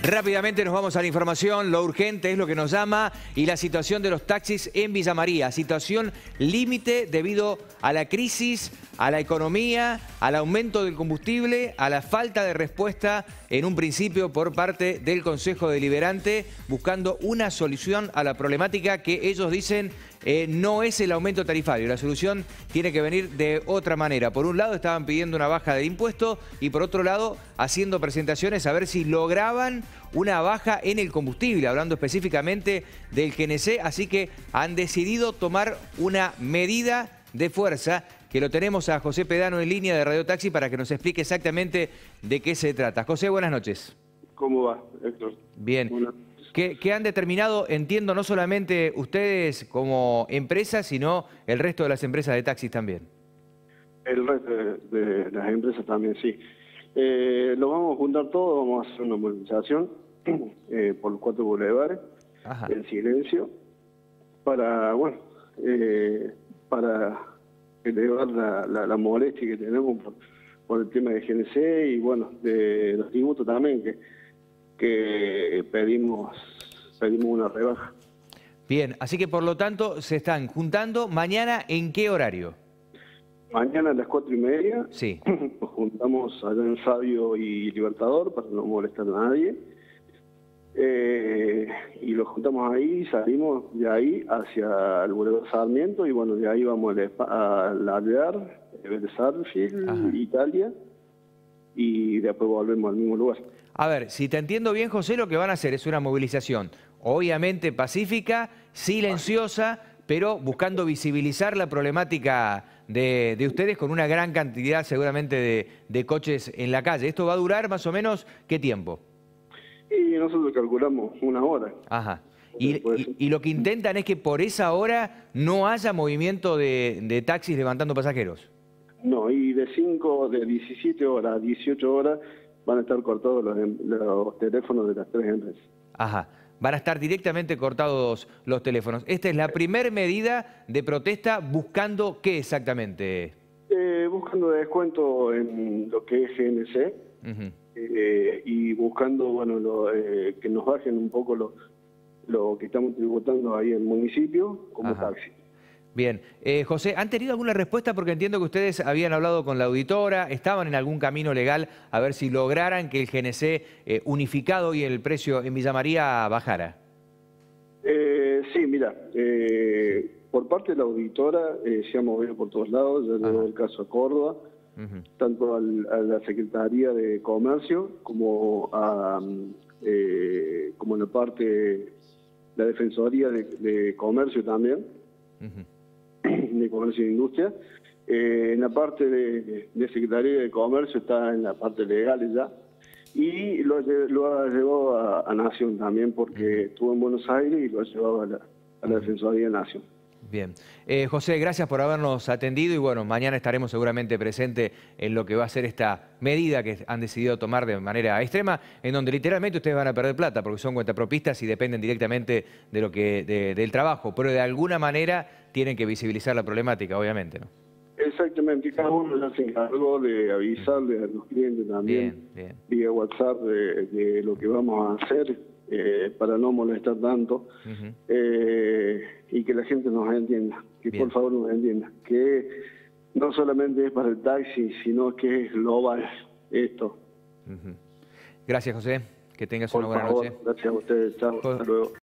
Rápidamente nos vamos a la información, lo urgente es lo que nos llama y la situación de los taxis en Villa María. Situación límite debido a la crisis, a la economía, al aumento del combustible, a la falta de respuesta en un principio por parte del Consejo Deliberante, buscando una solución a la problemática que ellos dicen no es el aumento tarifario. La solución tiene que venir de otra manera. Por un lado estaban pidiendo una baja de impuestos y por otro lado haciendo presentaciones a ver si lograban una baja en el combustible, hablando específicamente del GNC, así que han decidido tomar una medida de fuerza, que lo tenemos a José Pedano en línea de Radio Taxi para que nos explique exactamente de qué se trata. José, buenas noches. ¿Cómo va, Héctor? Bien. Buenas. ¿Qué han determinado, entiendo, no solamente ustedes como empresa, sino el resto de las empresas de taxis también? El resto de las empresas también, sí. Lo vamos a juntar todo, vamos a hacer una movilización por los 4 bulevares, en silencio, para, bueno, para elevar la molestia que tenemos por el tema de GNC y, bueno, de los tributos también, que pedimos una rebaja. Bien, así que por lo tanto se están juntando mañana, ¿en qué horario? Mañana a las 4:30. Sí. Nos juntamos allá en Sabio y Libertador para no molestar a nadie. Y los juntamos ahí, salimos de ahí hacia el Boulevard Sarmiento y bueno, de ahí vamos a Alvear, Sarfield, Italia, y después volvemos al mismo lugar. A ver, si te entiendo bien, José, lo que van a hacer es una movilización, obviamente pacífica, silenciosa, pero buscando visibilizar la problemática de ustedes con una gran cantidad seguramente de coches en la calle. ¿Esto va a durar más o menos qué tiempo? Y nosotros calculamos 1 hora. Ajá. Y lo que intentan es que por esa hora no haya movimiento de taxis levantando pasajeros. No, y de 17 horas a 18 horas van a estar cortados los teléfonos de las 3 empresas. Ajá. Van a estar directamente cortados los teléfonos. Esta es la primera medida de protesta, ¿buscando qué exactamente? Buscando descuento en lo que es GNC. Y buscando, bueno, que nos bajen un poco lo que estamos tributando ahí en el municipio como taxi. Bien. José, ¿han tenido alguna respuesta? Porque entiendo que ustedes habían hablado con la auditora, estaban en algún camino legal a ver si lograran que el GNC unificado y el precio en Villa María bajara. Sí, mira, por parte de la auditora se ha movido por todos lados, ya llegó el caso a Córdoba, tanto a la Secretaría de Comercio como como en la parte, la Defensoría de Comercio también, de Comercio e Industria. En la parte de Secretaría de Comercio está en la parte legal ya, y lo ha llevado a Nación también, porque estuvo en Buenos Aires y lo ha llevado a la Defensoría de Nación. Bien. José, gracias por habernos atendido y bueno, mañana estaremos seguramente presentes en lo que va a ser esta medida que han decidido tomar de manera extrema, en donde literalmente ustedes van a perder plata porque son cuentapropistas y dependen directamente de del trabajo, pero de alguna manera tienen que visibilizar la problemática, obviamente, ¿no? Exactamente, cada uno ya se encargó de avisarle a los clientes también vía WhatsApp de lo que vamos a hacer para no molestar tanto y que la gente nos entienda, que por favor nos entienda, que no solamente es para el taxi, sino que es global esto. Gracias, José, que tengas una buena noche. Gracias a ustedes, chao, hasta luego.